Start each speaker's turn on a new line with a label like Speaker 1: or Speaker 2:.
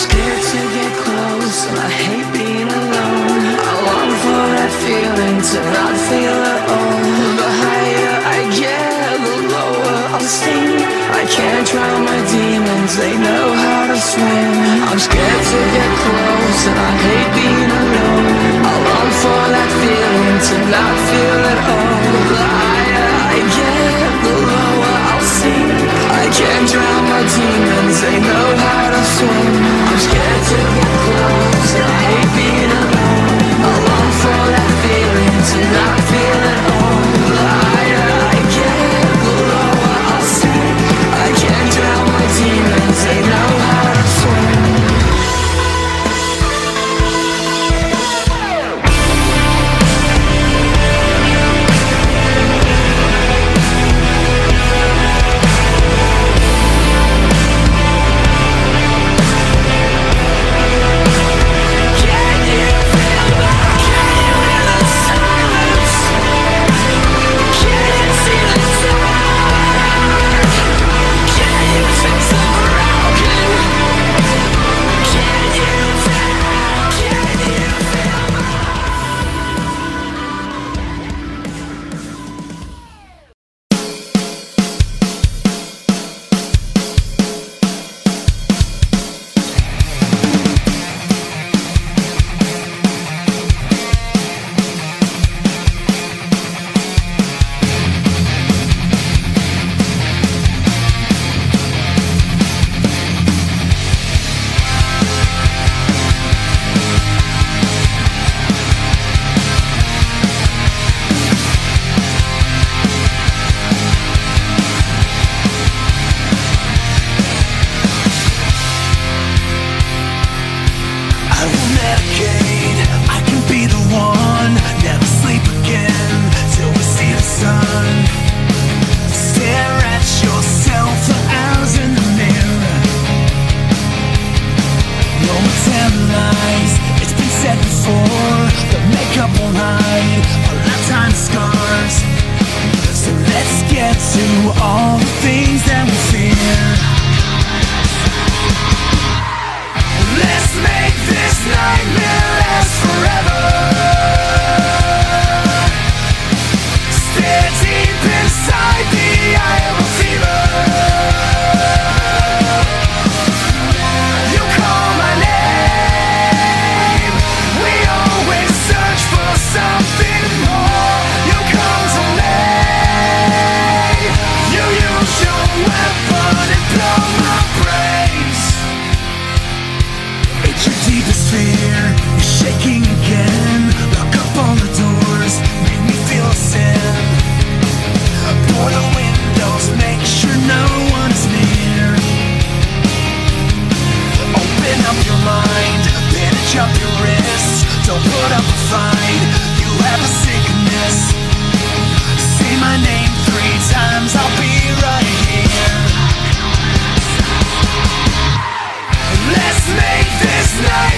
Speaker 1: scared to get close, and I hate being alone. I long for that feeling to not feel at all. The higher I get, the lower I'll sink. I can't drown my demons, they know how to swim. I'm scared to get close, and I hate being alone. I long for that feeling to not feel at all. The higher I get, the lower I'll sink. I can't drown my demons, they know how to swim. I'm scared to get close, and I hate being alone. I long for that feeling to not feel at all. The higher I get, the lower I'll sink. I can't drown my demons, they know how to swim.
Speaker 2: Let's make this night